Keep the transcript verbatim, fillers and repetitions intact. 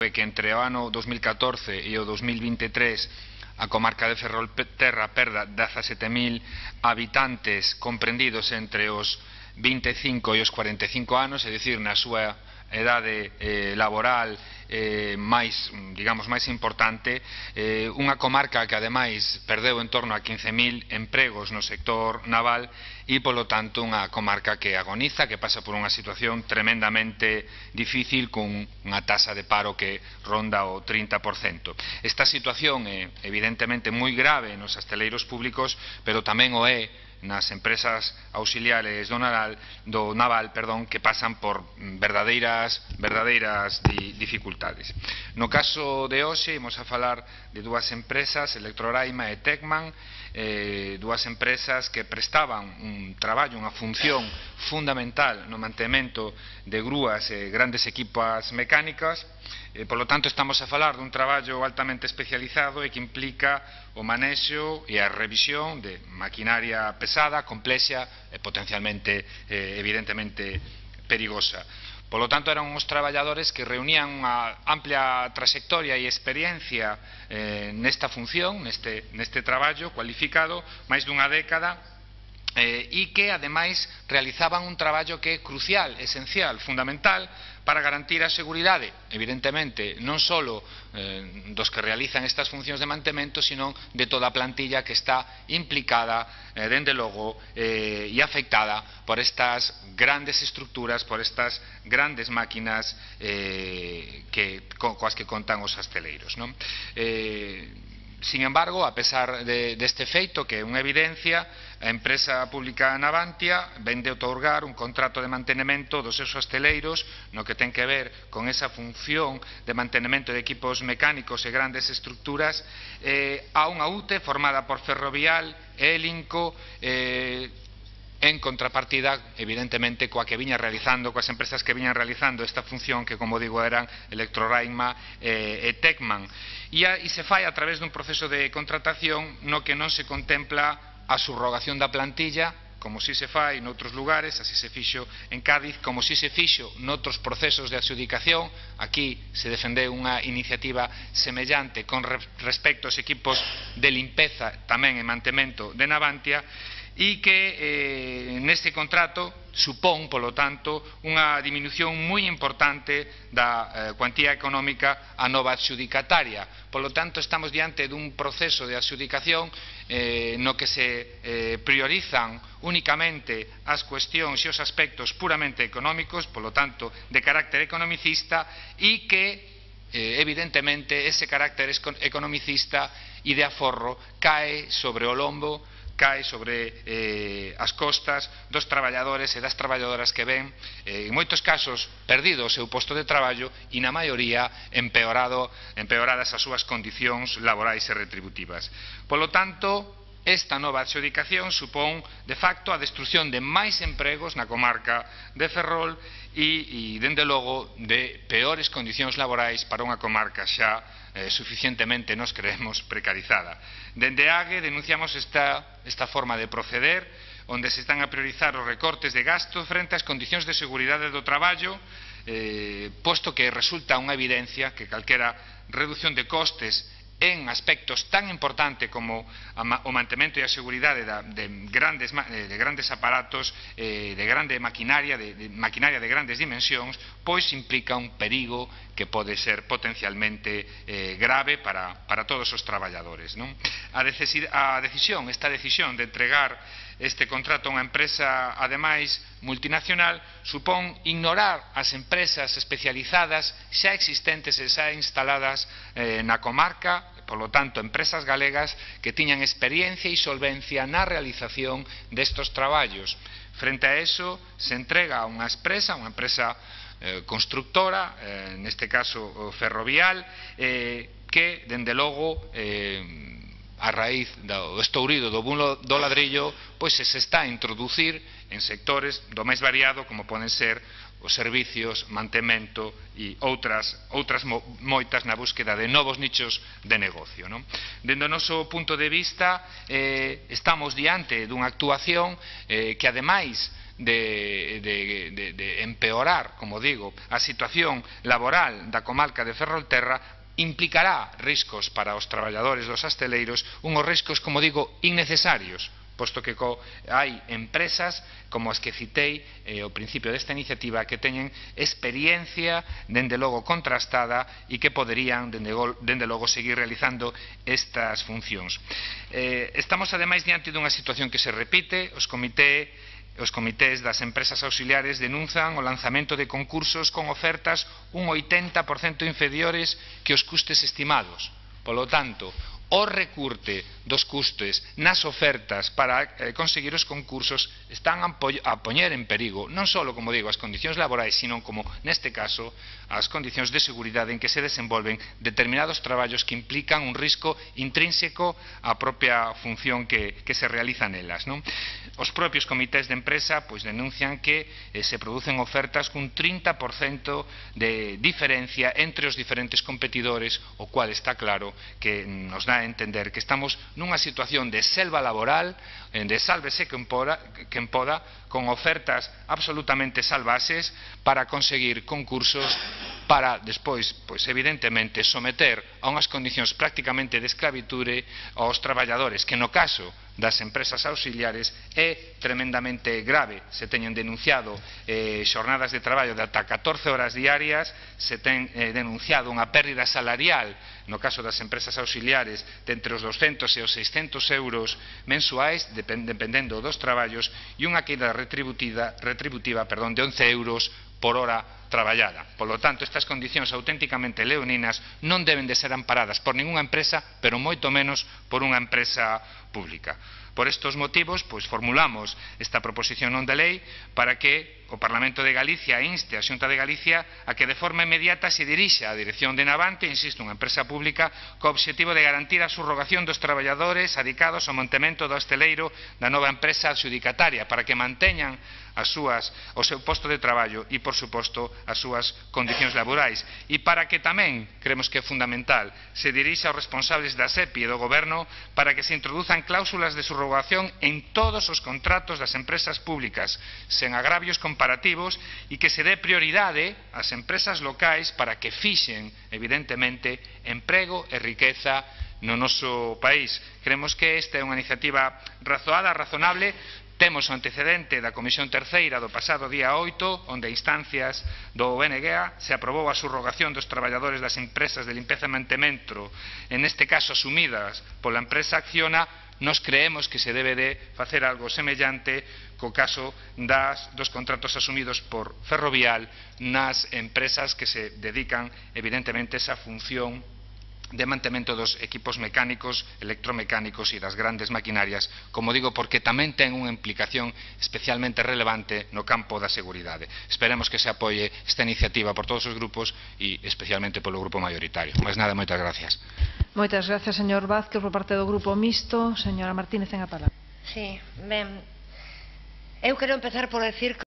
foi que entre o ano dos mil catorce e o dos mil vinte e tres a comarca de Ferrolterra perda dezasete mil habitantes comprendidos entre os vinte e cinco e os cuarenta e cinco anos, é dicir, na súa edade eh, laboral eh, máis, digamos, máis importante, eh, unha comarca que ademais perdeu en torno a quince mil empregos no sector naval e, polo tanto, unha comarca que agoniza, que pasa por unha situación tremendamente difícil con unha tasa de paro que ronda o trinta por cento. Esta situación é evidentemente moi grave nos hosteleiros públicos, pero tamén o é nas empresas auxiliares do naval, do naval perdón, que pasan por verdadeiras, verdadeiras di, dificultades. No caso de hoxe, imos a falar de dúas empresas, Electroraima e Tecman, eh, dúas empresas que prestaban un traballo, unha función fundamental no mantemento de grúas e grandes equipas mecánicas. Eh, por lo tanto, estamos a falar dun traballo altamente especializado e que implica o manexo e a revisión de maquinaria pesada, complexa e potencialmente, eh, evidentemente, perigosa. Por lo tanto, eran uns traballadores que reunían unha amplia trayectoria e experiencia eh, nesta función, neste, neste traballo cualificado, máis dunha década, eh, e que, ademais, realizaban un traballo que é crucial, esencial, fundamental, para garantir a seguridade, evidentemente, non só eh, dos que realizan estas funcións de mantemento, sino de toda a plantilla que está implicada, eh, dende logo, eh, e afectada por estas grandes estructuras, por estas grandes máquinas eh, que, co, coas que contan os hosteleiros, non? Eh, Sin embargo, a pesar de, deste feito, que é unha evidencia, a empresa pública Navantia vende outorgar un contrato de mantenimento dos seus hosteleiros no que ten que ver con esa función de mantenimento de equipos mecánicos e grandes estructuras eh, a unha U T E formada por Ferrovial e Elinco, eh, en contrapartida, evidentemente, coa que viña realizando, coas empresas que viñan realizando esta función que, como digo, eran Electroraima e, e Tecman. E, a, e se fai a través dun proceso de contratación no que non se contempla a subrogación da plantilla, como si se fai noutros lugares, así se fixo en Cádiz, como si se fixo noutros procesos de adxudicación. Aquí se defendeu unha iniciativa semellante con respecto aos equipos de limpeza tamén e mantemento de Navantia, e que eh, neste contrato supón, polo tanto, unha diminución moi importante da eh, cuantía económica a nova adxudicataria. Polo tanto, estamos diante dun proceso de adxudicación eh, no que se eh, priorizan únicamente as cuestións e os aspectos puramente económicos, polo tanto, de carácter economicista, e que Eh, evidentemente ese carácter economicista e de aforro cae sobre o lombo, cae sobre eh, as costas dos traballadores e das traballadoras que ven, eh, en moitos casos, perdido o seu posto de traballo e na maioría empeorado, empeoradas as súas condicións laborais e retributivas. Polo tanto, esta nova adxudicación supón, de facto, a destrucción de máis empregos na comarca de Ferrol e, e dende logo, de peores condicións laborais para unha comarca xa eh, suficientemente, nos creemos, precarizada. Dende A G E denunciamos esta, esta forma de proceder, onde se están a priorizar os recortes de gasto frente ás condicións de seguridade do traballo, eh, posto que resulta unha evidencia que calquera reducción de costes en aspectos tan importantes como o mantemento e a seguridade de grandes, de grandes aparatos, de grande maquinaria, de, de maquinaria de grandes dimensións, pois implica un perigo que pode ser potencialmente eh, grave para, para todos os traballadores, non? A, a decisión, esta decisión de entregar este contrato a unha empresa, ademais, multinacional, supón ignorar as empresas especializadas xa existentes e xa instaladas eh, na comarca, polo tanto, empresas galegas que tiñan experiencia e solvencia na realización destos traballos. Frente a eso, se entrega a unha empresa, unha empresa eh, constructora, eh, neste caso Ferrovial, eh, que, dende logo, eh, a raíz do estourido do bulo do ladrillo, pois se está a introducir en sectores do máis variado, como poden ser os servicios, mantemento e outras, outras moitas na búsqueda de novos nichos de negocio, non? Dende o noso punto de vista, eh, estamos diante dunha actuación eh, que, ademais de, de, de, de empeorar, como digo, a situación laboral da comarca de Ferrolterra, implicará riscos para os traballadores dos hosteleiros, unhos riscos, como digo, innecesarios, posto que co, hai empresas como as que citei eh, ao principio desta iniciativa que teñen experiencia, dende logo contrastada, e que poderían, dende, dende logo, seguir realizando estas funcións. Eh, estamos, ademais, diante dunha situación que se repite. Os comité Os comités das empresas auxiliares denuncian o lanzamento de concursos con ofertas un oitenta por cento inferiores que os custes estimados. Polo tanto, o recurte dos custes nas ofertas para eh, conseguir os concursos están a, a poñer en perigo non só, como digo, as condicións laborais, sino como, neste caso, as condicións de seguridade en que se desenvolven determinados traballos que implican un risco intrínseco á propia función que, que se realiza nelas, non? Os propios comités de empresa pois, denuncian que eh, se producen ofertas cun trinta por cento de diferencia entre os diferentes competidores, o cual está claro que nos dá a entender que estamos nunha situación de selva laboral, de sálvese quen poda, quen poda, con ofertas absolutamente salvaxes para conseguir concursos para despois, pois evidentemente, someter a unhas condicións prácticamente de esclavitude aos traballadores, que no caso das empresas auxiliares é tremendamente grave. Se teñen denunciado eh, xornadas de traballo de ata catorce horas diarias, se ten eh, denunciado unha pérdida salarial no caso das empresas auxiliares de entre os douscentos e os seiscentos euros mensuais, dependendo dos traballos, e unha queda retributiva, retributiva perdón, de once euros por hora traballada. Polo tanto, estas condicións auténticamente leoninas non deben de ser amparadas por ningunha empresa, pero moito menos por unha empresa pública. Por estes motivos, pois, formulamos esta proposición non de lei para que o Parlamento de Galicia inste a Xunta de Galicia a que de forma inmediata se dirixa á dirección de Navante, insisto, unha empresa pública, co obxectivo de garantir a subrogación dos traballadores adicados ao mantemento do hosteleiro da nova empresa adxudicataria, para que manteñan as súas, o seu posto de traballo e, por suposto, as súas condicións laborais. E para que tamén, creemos que é fundamental, se dirixa aos responsables da S E P I e do Goberno para que se introduzan cláusulas de subrogación en todos os contratos das empresas públicas, sen agravios comparativos, e que se dé prioridade ás empresas locais para que fixen, evidentemente, emprego e riqueza no noso país. Creemos que esta é unha iniciativa razoada, razonable. Temos o antecedente da Comisión Terceira do pasado día oito, onde a instancias do O N G A se aprobou a subrogación dos traballadores das empresas de limpeza e mantemento, en este caso asumidas pola empresa Acciona. Nos creemos que se debe de facer algo semellante co caso das, dos contratos asumidos por Ferrovial nas empresas que se dedican evidentemente a esa función de mantemento dos equipos mecánicos, electromecánicos e das grandes maquinarias, como digo, porque tamén ten unha implicación especialmente relevante no campo da seguridade. Esperemos que se apoie esta iniciativa por todos os grupos e especialmente polo grupo mayoritario. Máis nada, moitas gracias. Moitas gracias, señor Vázquez, por parte do grupo mixto. Señora Martínez, ten a palabra. Sí, ben, eu quero empezar por decir que